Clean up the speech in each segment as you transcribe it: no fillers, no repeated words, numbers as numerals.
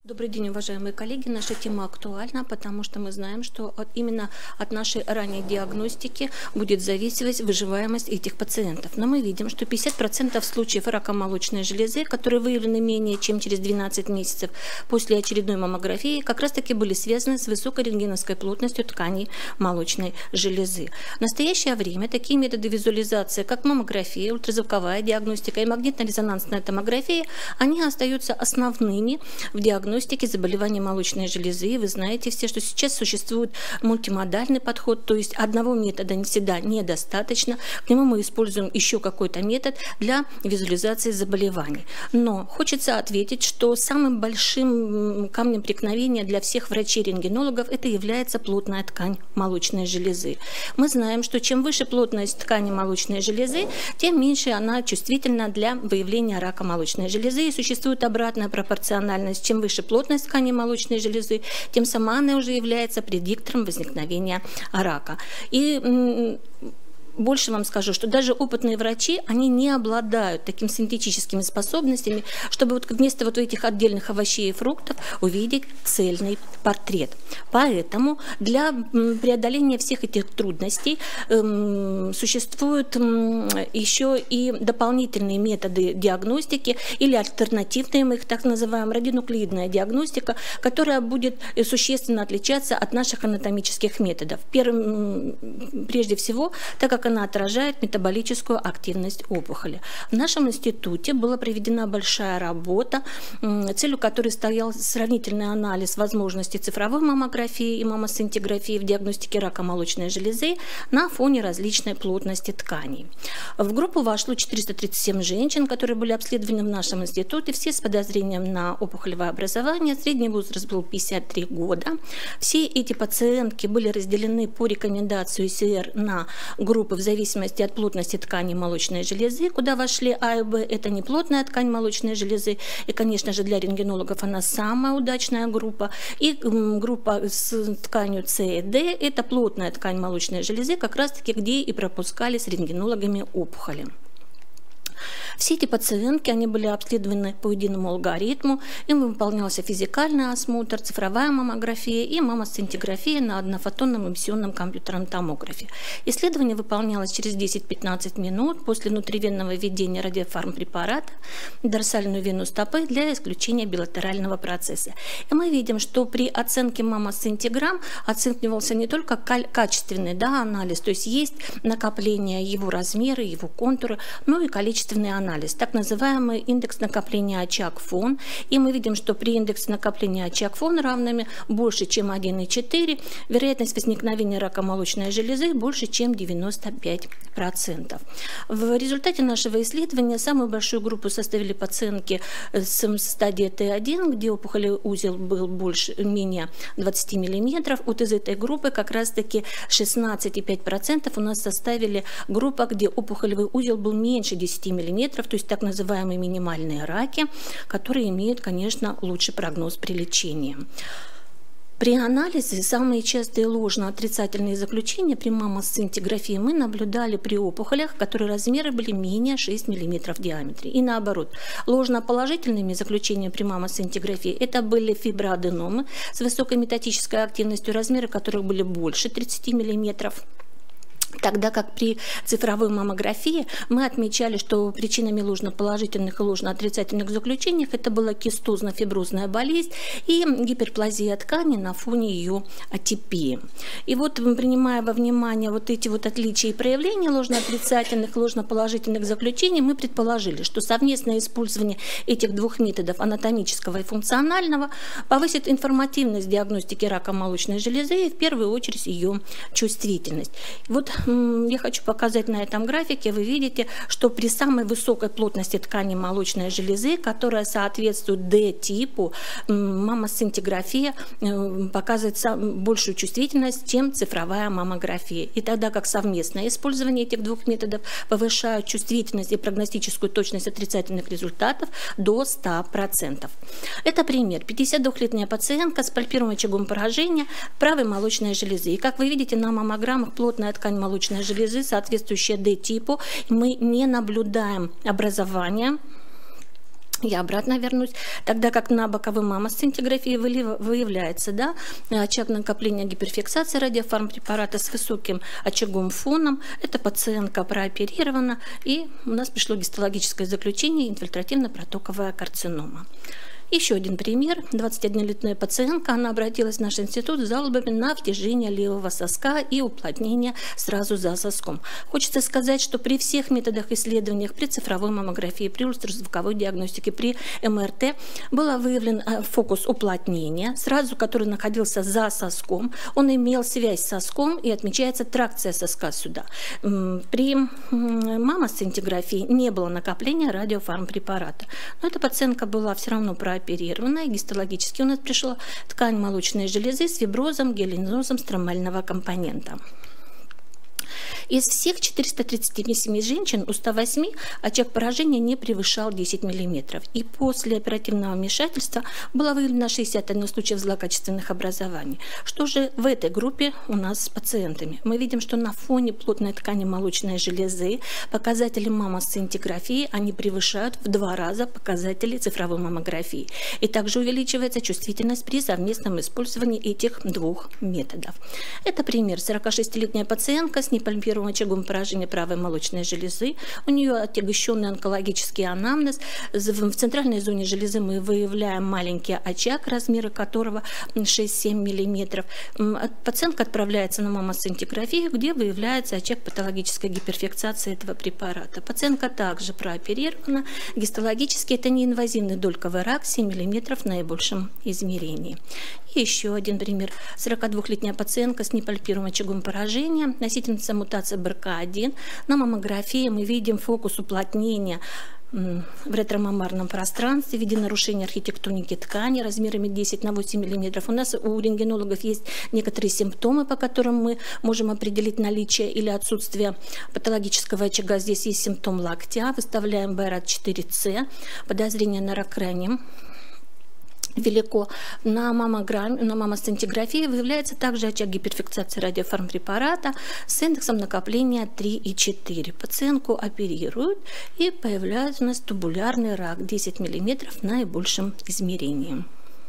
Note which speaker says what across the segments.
Speaker 1: Добрый день, уважаемые коллеги. Наша тема актуальна, потому что мы знаем, что именно от нашей ранней диагностики будет зависеть выживаемость этих пациентов. Но мы видим, что 50% случаев рака молочной железы, которые выявлены менее чем через 12 месяцев после очередной маммографии, как раз-таки были связаны с высокой рентгеновской плотностью тканей молочной железы. В настоящее время такие методы визуализации, как маммография, ультразвуковая диагностика и магнитно-резонансная томография, они остаются основными в диагностике заболеваний молочной железы. Вы знаете все, что сейчас существует мультимодальный подход, то есть одного метода не всегда недостаточно. К нему мы используем еще какой-то метод для визуализации заболеваний. Но хочется ответить, что самым большим камнем преткновения для всех врачей-рентгенологов это является плотная ткань молочной железы. Мы знаем, что чем выше плотность ткани молочной железы, тем меньше она чувствительна для выявления рака молочной железы. И существует обратная пропорциональность. Чем выше плотность ткани молочной железы, тем сама она уже является предиктором возникновения рака. И больше вам скажу, что даже опытные врачи, они не обладают такими синтетическими способностями, чтобы вот вместо вот этих отдельных овощей и фруктов увидеть цельный портрет. Поэтому для преодоления всех этих трудностей существуют еще и дополнительные методы диагностики или альтернативные, мы их так называем, радионуклеидная диагностика, которая будет существенно отличаться от наших анатомических методов. Прежде всего, так как она отражает метаболическую активность опухоли. В нашем институте была проведена большая работа, целью которой стоял сравнительный анализ возможностей цифровой маммографии и маммосцинтиграфии в диагностике рака молочной железы на фоне различной плотности тканей. В группу вошло 437 женщин, которые были обследованы в нашем институте, все с подозрением на опухолевое образование. Средний возраст был 53 года. Все эти пациентки были разделены по рекомендации УСР на группы в зависимости от плотности ткани молочной железы, куда вошли А и Б. Это неплотная ткань молочной железы, и, конечно же, для рентгенологов она самая удачная группа. И группа с тканью С и Д – это плотная ткань молочной железы, как раз-таки где и пропускали с рентгенологами опухоли. Все эти пациентки, они были обследованы по единому алгоритму, им выполнялся физикальный осмотр, цифровая маммография и маммосцинтиграфия на однофотонном эмиссионном компьютерном томографе. Исследование выполнялось через 10-15 минут после внутривенного введения радиофармпрепарата в дорсальную вену стопы для исключения билатерального процесса. И мы видим, что при оценке маммосцинтиграмм оценивался не только качественный анализ, то есть есть накопление его размера, его контура, но и количественный анализ, так называемый индекс накопления очаг-фон. И мы видим, что при индексе накопления очаг-фон равными больше, чем 1,4, вероятность возникновения рака молочной железы больше, чем 95%. В результате нашего исследования самую большую группу составили пациентки с стадии Т1, где опухолевый узел был менее 20 мм. Вот из этой группы как раз-таки 16,5% у нас составили группа, где опухолевый узел был меньше 10 мм, то есть так называемые минимальные раки, которые имеют, конечно, лучший прогноз при лечении. При анализе самые частые ложно-отрицательные заключения при маммосцинтиграфии мы наблюдали при опухолях, которые размеры были менее 6 мм в диаметре. И наоборот, ложно-положительными заключениями при маммосцинтиграфии это были фиброаденомы с высокой метастатической активностью, размеры которых были больше 30 мм. Тогда как при цифровой маммографии мы отмечали, что причинами ложноположительных и ложноотрицательных заключений это была кистозно-фиброзная болезнь и гиперплазия ткани на фоне ее атипии. И вот, принимая во внимание вот эти вот отличия и проявления ложноотрицательных и ложноположительных заключений, мы предположили, что совместное использование этих двух методов, анатомического и функционального, повысит информативность диагностики рака молочной железы и в первую очередь ее чувствительность. Вот я хочу показать на этом графике, вы видите, что при самой высокой плотности ткани молочной железы, которая соответствует D-типу, маммосцинтиграфия показывает большую чувствительность, чем цифровая маммография. И тогда как совместное использование этих двух методов повышает чувствительность и прогностическую точность отрицательных результатов до 100%. Это пример. 52-летняя пациентка с пальпируемым очагом поражения правой молочной железы. И как вы видите на маммограммах, плотная ткань молочной железы, соответствующая D-типу, мы не наблюдаем образования Я обратно вернусь, тогда как на боковой маммосцинтиграфии выявляется, да, очаг накопления гиперфиксации радиофармпрепарата с высоким очаговым фоном. Эта пациентка прооперирована, и у нас пришло гистологическое заключение инфильтративно-протоковая карцинома. Еще один пример. 21-летняя пациентка, она обратилась в наш институт с жалобами на втяжение левого соска и уплотнение сразу за соском. Хочется сказать, что при всех методах исследований, при цифровой маммографии, при ультразвуковой диагностике, при МРТ был выявлен фокус уплотнения, сразу который находился за соском. Он имел связь с соском и отмечается тракция соска сюда. При маммосцинтиграфии не было накопления радиофармпрепарата. Но эта пациентка была все равно прооперирована, и гистологически у нас пришла ткань молочной железы с фиброзом, гиалинозом стромального компонента. Из всех 437 женщин у 108 очаг поражения не превышал 10 мм. И после оперативного вмешательства было выявлено 61 случаев злокачественных образований. Что же в этой группе у нас с пациентами? Мы видим, что на фоне плотной ткани молочной железы показатели маммосцинтиграфии они превышают в 2 раза показатели цифровой маммографии. И также увеличивается чувствительность при совместном использовании этих двух методов. Это пример. 46-летняя пациентка с непальпируемым очагом поражения правой молочной железы. У нее отягощенный онкологический анамнез. В центральной зоне железы мы выявляем маленький очаг, размеры которого 6-7 мм. Пациентка отправляется на маммосцинтиграфию, где выявляется очаг патологической гиперфиксации этого препарата. Пациентка также прооперирована. Гистологически это неинвазивный дольковый рак 7 мм в наибольшем измерении. И еще один пример. 42-летняя пациентка с непальпируемым очагом поражения, носительница мутации БРКА1. На маммографии мы видим фокус уплотнения в ретромаммарном пространстве в виде нарушения архитектоники ткани размерами 10 на 8 мм. У нас у рентгенологов есть некоторые симптомы, по которым мы можем определить наличие или отсутствие патологического очага. Здесь есть симптом локтя, выставляем БРАТ4С, подозрение на рак ранним велико. На маммосцинтиграфии выявляется также очаг гиперфиксации радиофармпрепарата с индексом накопления 3 и 4. Пациентку оперируют, и появляется у нас тубулярный рак 10 мм в наибольшем измерении.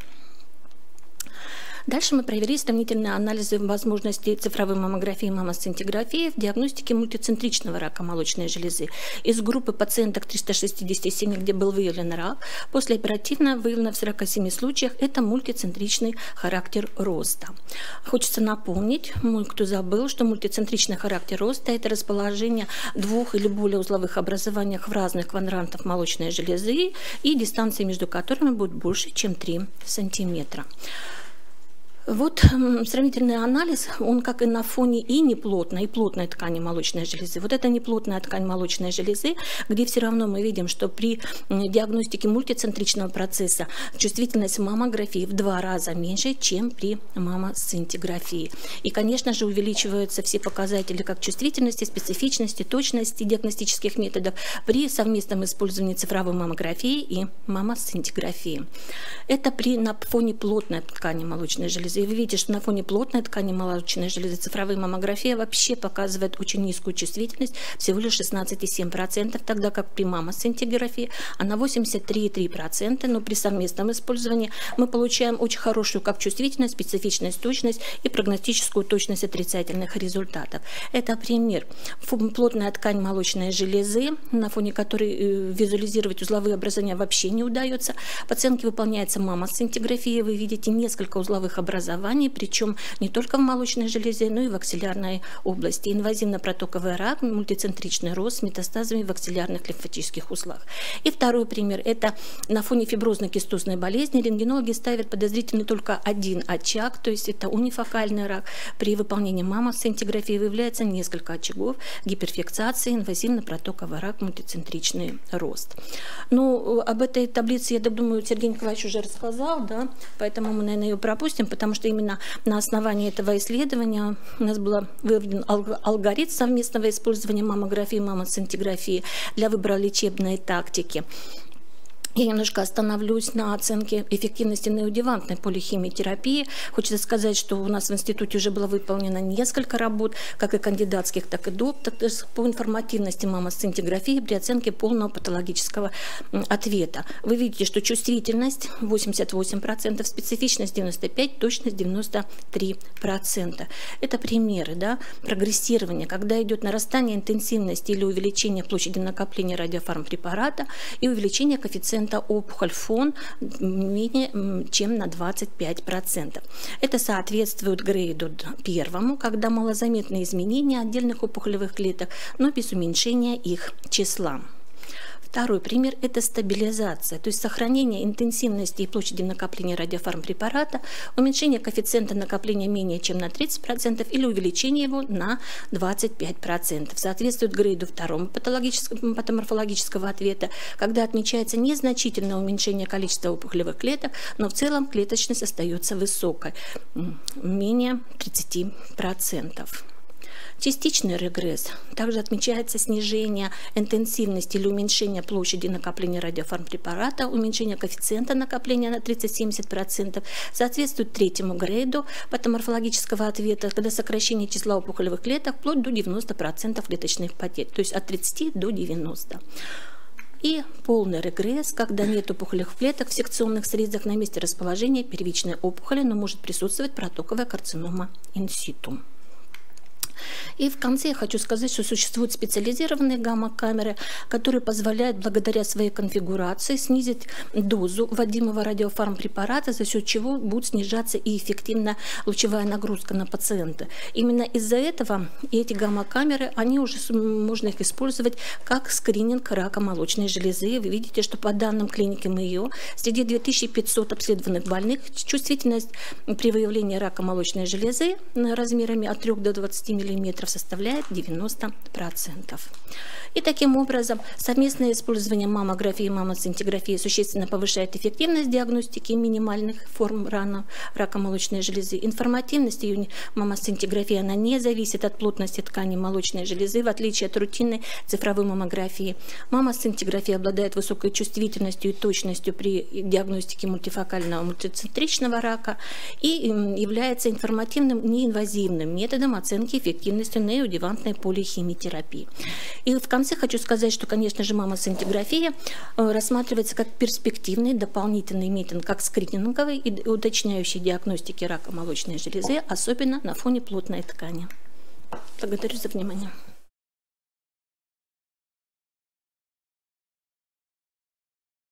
Speaker 1: Дальше мы провели сравнительные анализы возможностей цифровой маммографии и маммосцинтиграфии в диагностике мультицентричного рака молочной железы. Из группы пациенток 367, где был выявлен рак, послеоперативно выявлено в 47 случаях это мультицентричный характер роста. Хочется напомнить, кто забыл, что мультицентричный характер роста – это расположение 2 или более узловых образований в разных квадрантах молочной железы, и дистанция между которыми будет больше, чем 3 см. Вот сравнительный анализ, он как и на фоне и неплотной, и плотной ткани молочной железы. Вот это неплотная ткань молочной железы, где все равно мы видим, что при диагностике мультицентричного процесса чувствительность маммографии в 2 раза меньше, чем при маммосцинтиграфии. И, конечно же, увеличиваются все показатели как чувствительности, специфичности, точности диагностических методов при совместном использовании цифровой маммографии и маммосцинтиграфии. Это на фоне плотной ткани молочной железы. И вы видите, что на фоне плотной ткани молочной железы цифровая маммография вообще показывает очень низкую чувствительность, всего лишь 16,7%, тогда как при маммосцинтиграфии она 83,3%, но при совместном использовании мы получаем очень хорошую как чувствительность, специфичность, точность и прогностическую точность отрицательных результатов. Это пример. Плотная ткань молочной железы, на фоне которой визуализировать узловые образования вообще не удается. Пациентке выполняется маммосцинтиграфия, вы видите несколько узловых образований, причем не только в молочной железе, но и в аксиллярной области. Инвазивно-протоковый рак, мультицентричный рост с метастазами в аксиллярных лимфатических узлах. И второй пример – это на фоне фиброзно-кистозной болезни рентгенологи ставят подозрительный только один очаг, то есть это унифокальный рак. При выполнении маммосцинтиграфии выявляется несколько очагов гиперфиксации, инвазивно-протоковый рак, мультицентричный рост. Ну, об этой таблице, я думаю, Сергей Николаевич уже рассказал, да, поэтому мы, наверное, ее пропустим, потому что именно на основании этого исследования у нас был выведен алгоритм совместного использования маммографии и маммосцинтиграфии для выбора лечебной тактики. Я немножко остановлюсь на оценке эффективности неоадъювантной полихимиотерапии. Хочется сказать, что у нас в институте уже было выполнено несколько работ, как и кандидатских, так и докторских, по информативности маммосцинтиграфии при оценке полного патологического ответа. Вы видите, что чувствительность 88%, специфичность 95%, точность 93%. Это примеры, да, прогрессирования, когда идет нарастание интенсивности или увеличение площади накопления радиофармпрепарата и увеличение коэффициента опухоль фон менее чем на 25%. Это соответствует грейду первому, когда малозаметные изменения отдельных опухолевых клеток, но без уменьшения их числа. Второй пример – это стабилизация, то есть сохранение интенсивности и площади накопления радиофармпрепарата, уменьшение коэффициента накопления менее чем на 30% или увеличение его на 25%. Соответствует грейду второму патоморфологического ответа, когда отмечается незначительное уменьшение количества опухолевых клеток, но в целом клеточность остается высокой, менее 30%. Частичный регресс. Также отмечается снижение интенсивности или уменьшение площади накопления радиофармпрепарата, уменьшение коэффициента накопления на 30-70%. Соответствует третьему грейду патоморфологического ответа, когда сокращение числа опухолевых клеток вплоть до 90% клеточных потерь, то есть от 30 до 90%. И полный регресс, когда нет опухолевых клеток в секционных срезах на месте расположения первичной опухоли, но может присутствовать протоковая карцинома инситу. И в конце я хочу сказать, что существуют специализированные гамма-камеры, которые позволяют благодаря своей конфигурации снизить дозу вводимого радиофармпрепарата, за счет чего будет снижаться и эффективно лучевая нагрузка на пациента. Именно из-за этого эти гамма-камеры, они уже можно их использовать как скрининг рака молочной железы. Вы видите, что по данным клиники МИО, среди 2500 обследованных больных чувствительность при выявлении рака молочной железы размерами от 3 до 20 мм составляет 90%. И таким образом совместное использование маммографии и маммосцинтиграфии существенно повышает эффективность диагностики минимальных форм рака молочной железы. Информативность ее маммосцинтиграфии, она не зависит от плотности ткани молочной железы, в отличие от рутинной цифровой маммографии. Маммосцинтиграфия обладает высокой чувствительностью и точностью при диагностике мультифокального мультицентричного рака и является информативным неинвазивным методом оценки эффективности неоадъювантной полихимиотерапии. И в конце хочу сказать, что, конечно же, маммосцинтиграфия рассматривается как перспективный дополнительный метод, как скрининговый и уточняющий диагностики рака молочной железы, особенно на фоне плотной ткани. Благодарю за внимание.